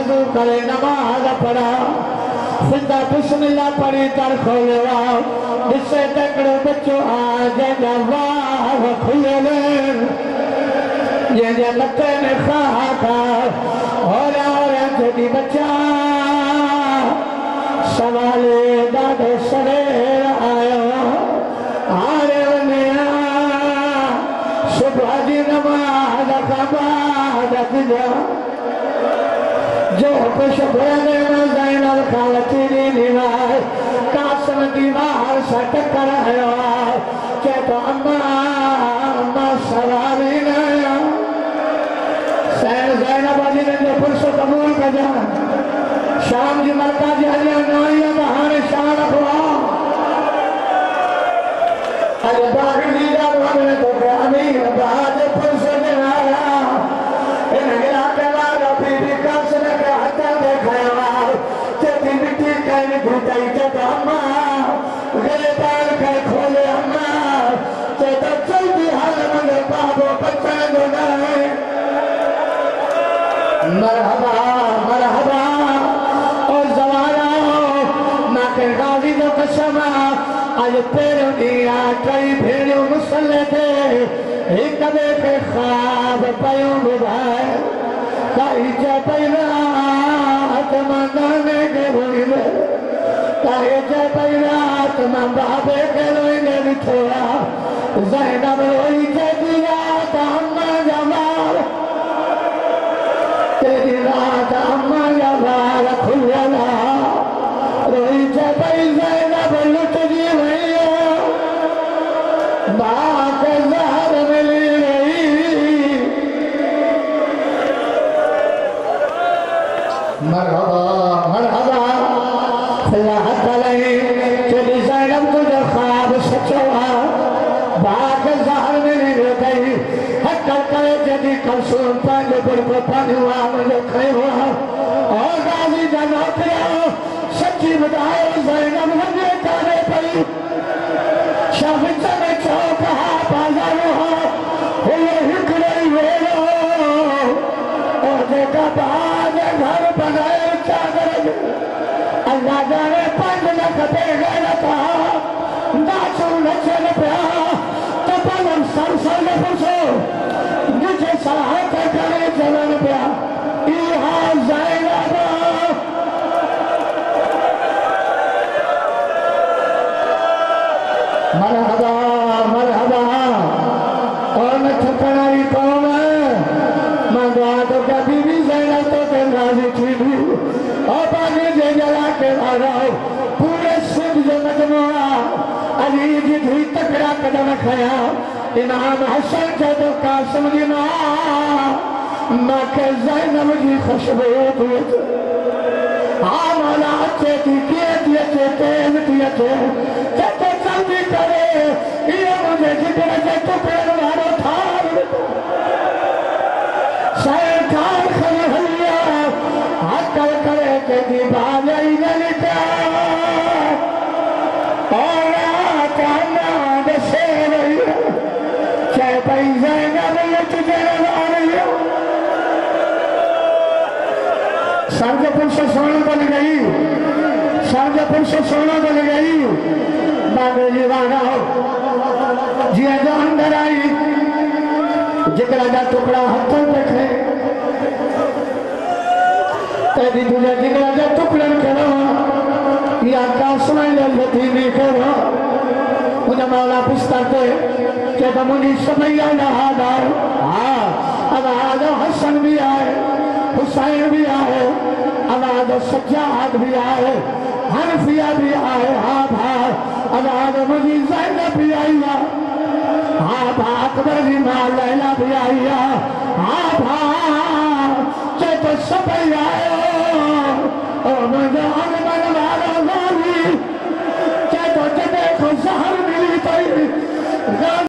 وضو کرے نماز پڑھا سندہ بسم اللہ پڑھی در کھولوا جسے تکڑو بچو آجے جواب کھلے یہ جے لکے نے خواہ تھا اور جدی بچہ سوالے دادے سریر آیا آرے ونیا صبح دی نماز بعد دیا جو کچھ بھولے میں زینب خالتیری دیوار قاسم دیوار سٹ کر آیا کہتا اماں سواری نیا زینب علی نے جو پرسو قبول کا جان شام جی ملکہ جی علی نائی بہان شان اخوا علی باغی لیجا بہانے تو کہ امیر بہاد پرسو جن آیا انہیں علاقے والا بی بی قاسم کے حتہ دیکھایا چیتی مٹی کہنی گھوٹائی چیتا اماں گلے پار کر کھولے اماں چیتا چلتی حال مگر بابو بچہ جو نائے مرحبا مرحبا اور زوانا ناکر غازی دو قسمہ آج پیروں دیا کئی بھیڑوں مسلح تھے ایک دے کے خواب پیوں بھائے کئی جا پیرات مندانے کے بھولی میں کئی جا پیرات مندابے کے لوئی نے بچھوڑا زینب روئی جا دیا تاہمہ جمال تیری رات اماں جبال کھولا روئی چپائی زینب لٹ جی بھئیو باق زہر ملی رہی مرحبا مرحبا اللہ تعالی چلی زینب تجھے خواب سچوا باق زہر ملی رہی حقر کرے جدی کلسون پانجے بڑھ کو پانی ہوا مجھے کھائے ہوا اور غازی جانا پیا سچی بدائے زینب مجھے کارے پڑی شاہدہ میں چوکا بازار ہوا ہوئے ہکڑے ویلو اور دیکھا بعد گھر بنائے چادر اللہ جانے پانچ لکھتے گئے تھا ناچو نچل پیا تو پلم سر سر میں پوچھو مجھے صلاحت کرے چلن پیا ایہا زینب مرحبا مرحبا اور میں چھپنائی قوم ہے میں دعا تو کیا بی بی زینب تو کہ راضی تھی بھی اور پانی جے جلا کے آگاؤ پورے سندھ جو مجموعہ علی جی دھوئی تکڑا قدم کھایا امام حسن کے تو قاسم جی ماں کہ زینب جی خوشبو ہوئی مولا اچھے تھی کیے دیئے تیم دیئے چہتے چلدی کرے یہ مجھے جگر کے ٹکڑے مارو تھار سرکار خلی حلیہ حقل کرے کہ دیبانے ہی نہیں پیا اور آکانا دسے رہی چاہے پہی زینب یہ تجھے رہا رہی ہو سارجہ پر سے سونا بن گئی سارجہ پر سے سونا بن گئی باغے جیوانا ہو جی جو اندر آئی جکرہ جا ٹکڑا ہتھوں پکھے تیدی تجھے جکرہ جا ٹکڑن کرو یا کاسمائن لطیمی کرو مجھے مولا پستاتے کہ تمہیں سمیہ نہادار اب آدھو حسن بھی آئے حسین بھی آئے آواز سجاد بھی آئے حنفیہ بھی آئے آواز مجھے زینب بھی آئی اکبر بھی ماں لیلہ بھی آئی چیتے سب آئے اور مجھے انمن والا غالی چیتے جدے کو زہر ملی تھی